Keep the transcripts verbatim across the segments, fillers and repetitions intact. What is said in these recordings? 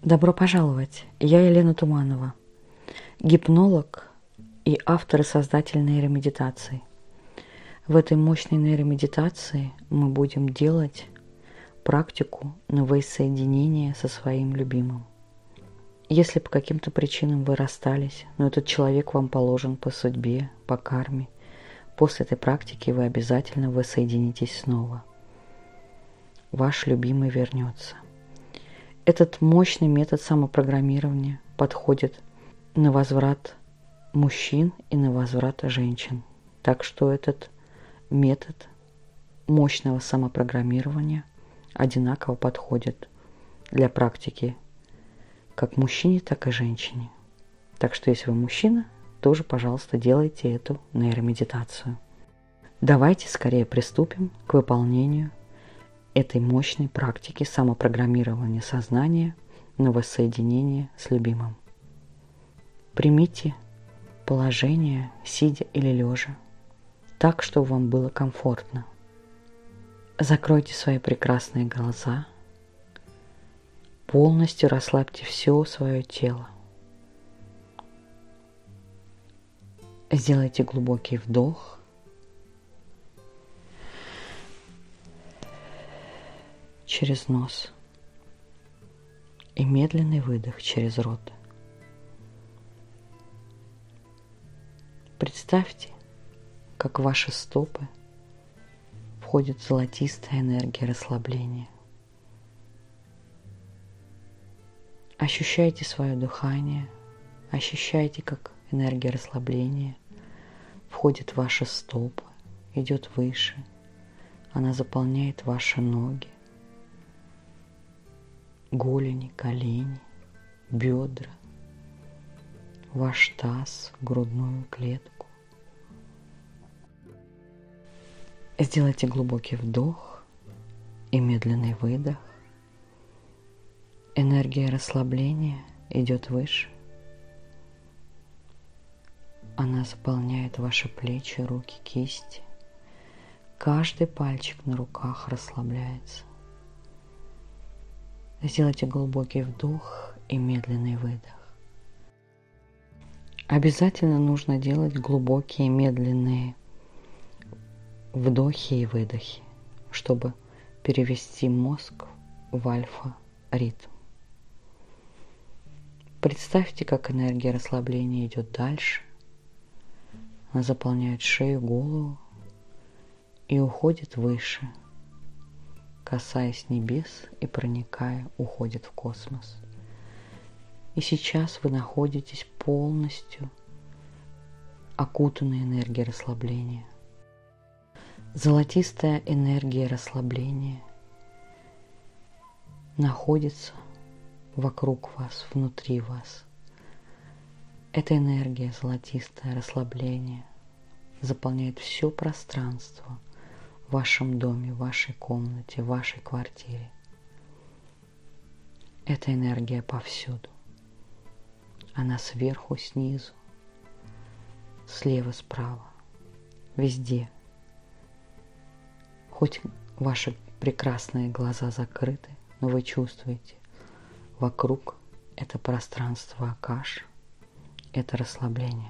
Добро пожаловать! Я Елена Туманова, гипнолог и автор и создатель нейромедитации. В этой мощной нейромедитации мы будем делать практику на воссоединение со своим любимым. Если по каким-то причинам вы расстались, но этот человек вам положен по судьбе, по карме, после этой практики вы обязательно воссоединитесь снова. Ваш любимый вернется. Этот мощный метод самопрограммирования подходит на возврат мужчин и на возврат женщин. Так что этот метод мощного самопрограммирования одинаково подходит для практики как мужчине, так и женщине. Так что если вы мужчина, тоже, пожалуйста, делайте эту нейромедитацию. Давайте скорее приступим к выполнению этой мощной практики самопрограммирования сознания на воссоединение с любимым. Примите положение, сидя или лежа, так, чтобы вам было комфортно. Закройте свои прекрасные глаза, полностью расслабьте все свое тело. Сделайте глубокий вдох через нос и медленный выдох через рот. Представьте, как в ваши стопы входит золотистая энергия расслабления. Ощущайте свое дыхание, ощущайте, как энергия расслабления входит в ваши стопы, идет выше, она заполняет ваши ноги, голени, колени, бедра, ваш таз, грудную клетку. Сделайте глубокий вдох и медленный выдох. Энергия расслабления идет выше. Она заполняет ваши плечи, руки, кисти. Каждый пальчик на руках расслабляется. Сделайте глубокий вдох и медленный выдох. Обязательно нужно делать глубокие медленные вдохи и выдохи, чтобы перевести мозг в альфа-ритм. Представьте, как энергия расслабления идет дальше. Она заполняет шею, голову и уходит выше, касаясь небес и проникая, уходит в космос. И сейчас вы находитесь полностью окутанной энергией расслабления. Золотистая энергия расслабления находится вокруг вас, внутри вас. Эта энергия, золотистое расслабление, заполняет все пространство в вашем доме, в вашей комнате, в вашей квартире. Эта энергия повсюду. Она сверху, снизу, слева, справа, везде. Хоть ваши прекрасные глаза закрыты, но вы чувствуете, вокруг это пространство Акаш, это расслабление.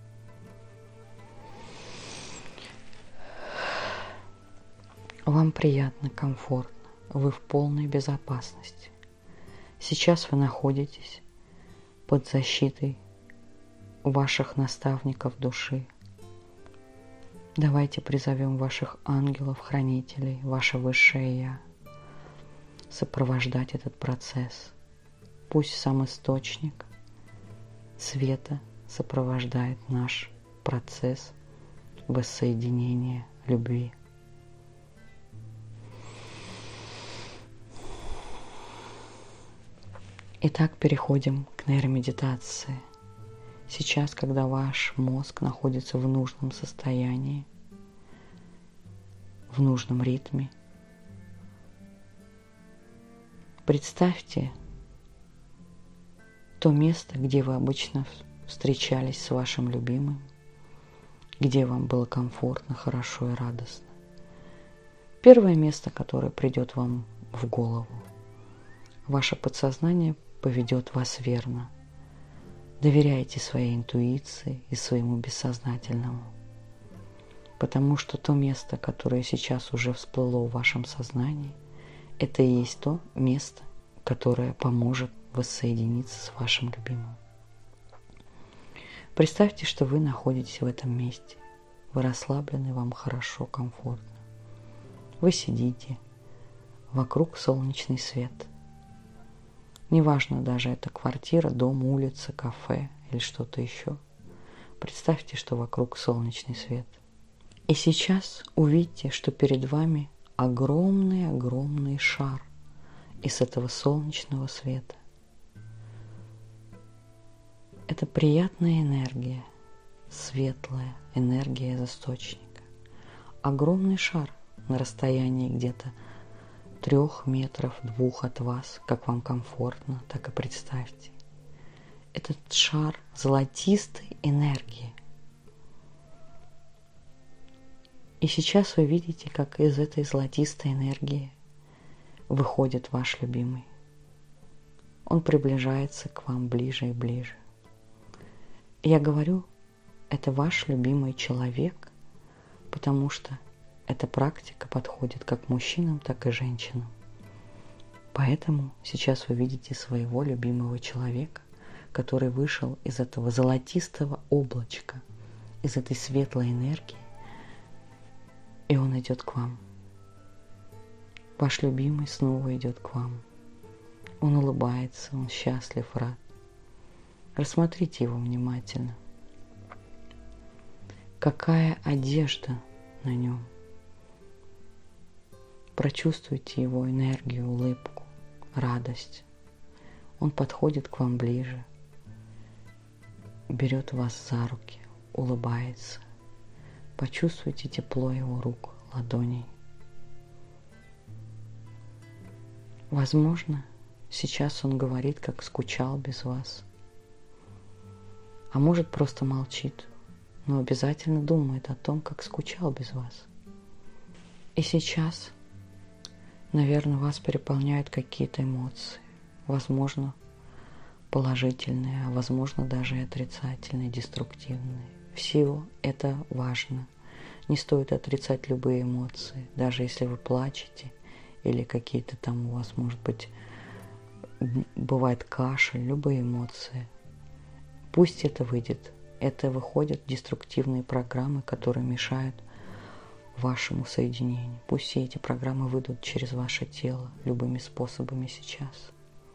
Вам приятно, комфортно, вы в полной безопасности. Сейчас вы находитесь под защитой ваших наставников души. Давайте призовем ваших ангелов-хранителей, ваше Высшее Я, сопровождать этот процесс. Пусть сам источник света сопровождает наш процесс воссоединения любви. Итак, переходим к нейромедитации. Сейчас, когда ваш мозг находится в нужном состоянии, в нужном ритме, представьте то место, где вы обычно встречались с вашим любимым, где вам было комфортно, хорошо и радостно. Первое место, которое придет вам в голову, ваше подсознание поведет вас верно. Доверяйте своей интуиции и своему бессознательному, потому что то место, которое сейчас уже всплыло в вашем сознании, это и есть то место, которое поможет воссоединиться с вашим любимым. Представьте, что вы находитесь в этом месте. Вы расслаблены, вам хорошо, комфортно. Вы сидите, вокруг солнечный свет. Неважно, даже это квартира, дом, улица, кафе или что-то еще. Представьте, что вокруг солнечный свет. И сейчас увидите, что перед вами огромный-огромный шар из этого солнечного света. Это приятная энергия, светлая энергия из источника. Огромный шар на расстоянии где-то трех метров, двух от вас, как вам комфортно, так и представьте. Этот шар золотистой энергии. И сейчас вы видите, как из этой золотистой энергии выходит ваш любимый. Он приближается к вам ближе и ближе. Я говорю, это ваш любимый человек, потому что эта практика подходит как мужчинам, так и женщинам. Поэтому сейчас вы видите своего любимого человека, который вышел из этого золотистого облачка, из этой светлой энергии, и он идет к вам. Ваш любимый снова идет к вам. Он улыбается, он счастлив, рад. Рассмотрите его внимательно. Какая одежда на нем? Прочувствуйте его энергию, улыбку, радость. Он подходит к вам ближе, берет вас за руки, улыбается. Почувствуйте тепло его рук, ладоней. Возможно, сейчас он говорит, как скучал без вас. А может, просто молчит, но обязательно думает о том, как скучал без вас. И сейчас, наверное, вас переполняют какие-то эмоции, возможно, положительные, а возможно, даже и отрицательные, деструктивные. Все это важно. Не стоит отрицать любые эмоции, даже если вы плачете или какие-то там у вас, может быть, бывает кашель, любые эмоции. Пусть это выйдет. Это выходят деструктивные программы, которые мешают вашему соединению. Пусть все эти программы выйдут через ваше тело любыми способами сейчас.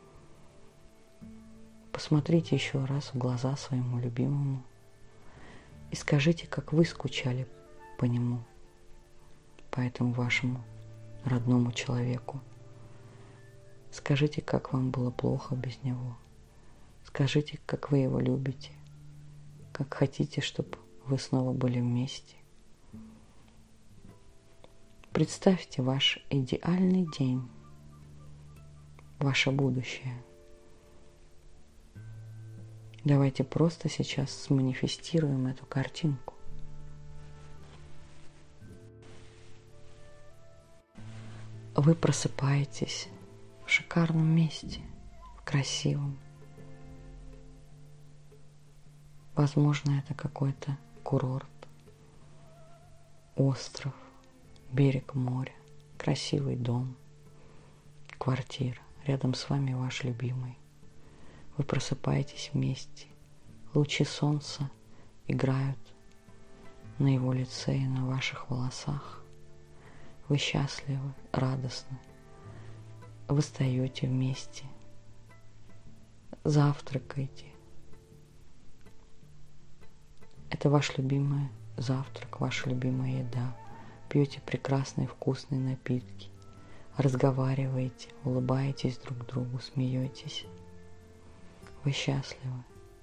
Посмотрите еще раз в глаза своему любимому и скажите, как вы скучали по нему, по этому вашему родному человеку. Скажите, как вам было плохо без него. Скажите, как вы его любите, как хотите, чтобы вы снова были вместе. Представьте ваш идеальный день, ваше будущее. Давайте просто сейчас сманифестируем эту картинку. Вы просыпаетесь в шикарном месте, в красивом. Возможно, это какой-то курорт, остров, берег моря, красивый дом, квартира. Рядом с вами ваш любимый. Вы просыпаетесь вместе. Лучи солнца играют на его лице и на ваших волосах. Вы счастливы, радостны. Вы встаете вместе, завтракаете. Это ваш любимый завтрак, ваша любимая еда. Пьете прекрасные вкусные напитки, разговариваете, улыбаетесь друг другу, смеетесь. Вы счастливы.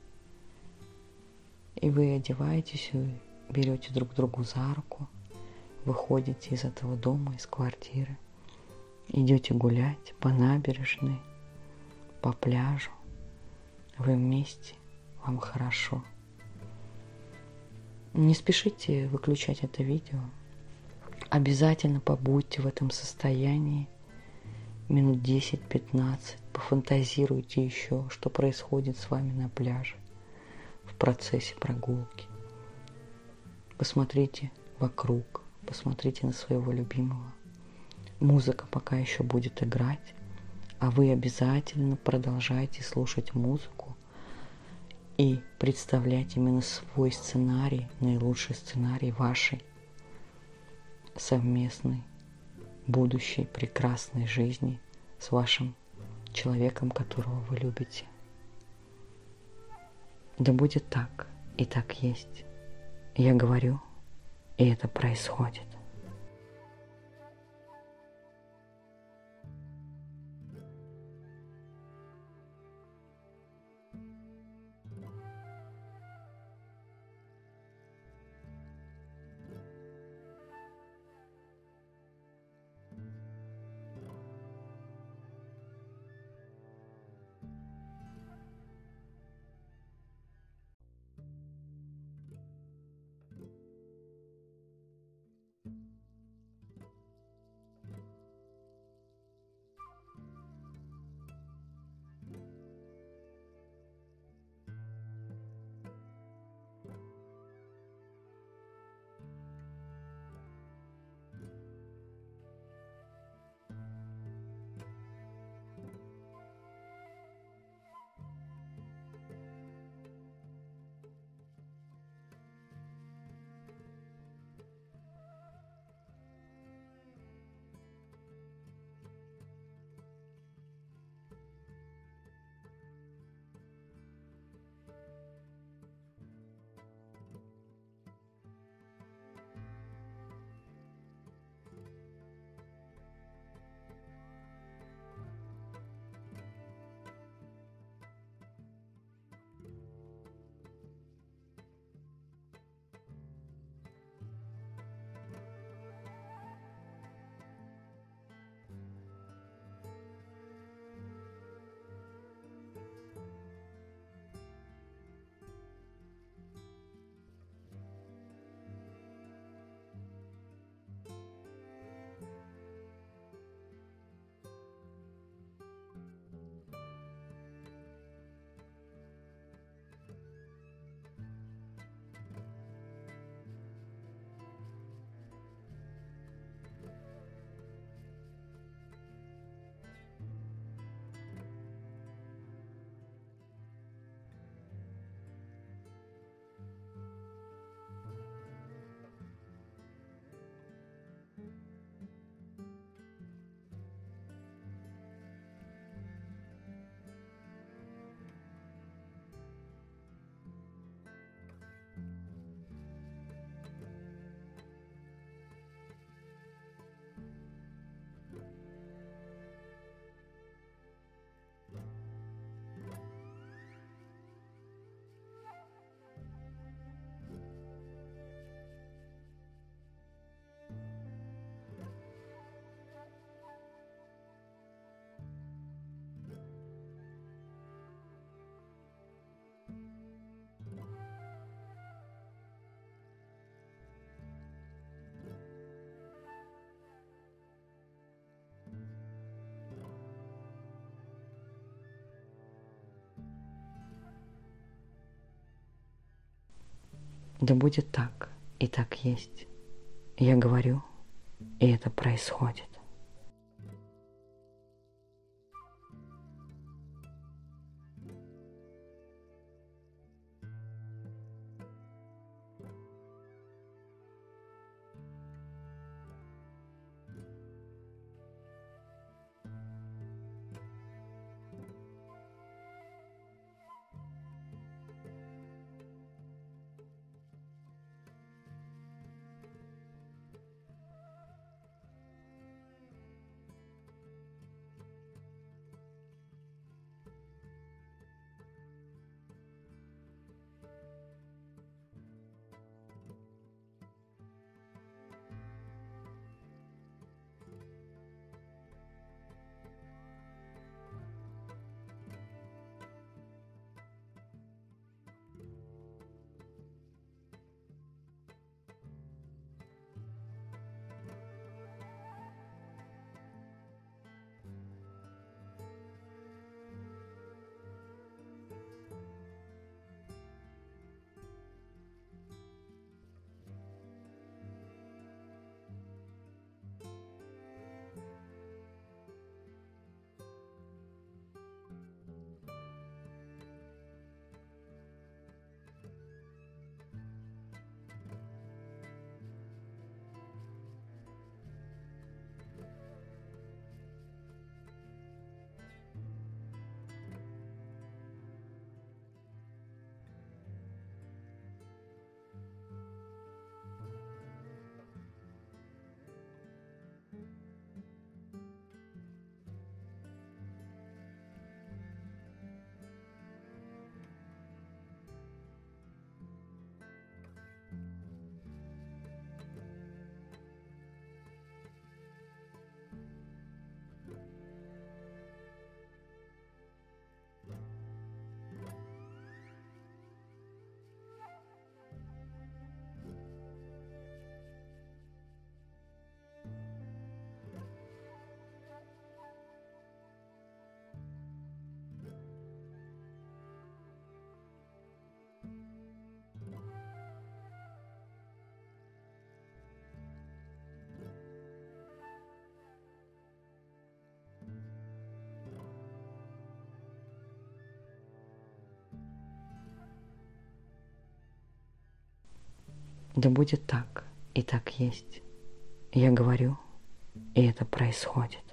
И вы одеваетесь и берете друг другу за руку, выходите из этого дома, из квартиры, идете гулять по набережной, по пляжу. Вы вместе, вам хорошо. Не спешите выключать это видео. Обязательно побудьте в этом состоянии минут десять-пятнадцать. пофантазируйте еще, что происходит с вами на пляже в процессе прогулки. Посмотрите вокруг, посмотрите на своего любимого. Музыка пока еще будет играть, а вы обязательно продолжайте слушать музыку и представлять именно свой сценарий, наилучший сценарий вашей совместной будущей прекрасной жизни с вашим человеком, которого вы любите. Да будет так, и так есть. Я говорю, и это происходит. Да будет так, и так есть. Я говорю, и это происходит. Да будет так, и так есть. Я говорю, и это происходит.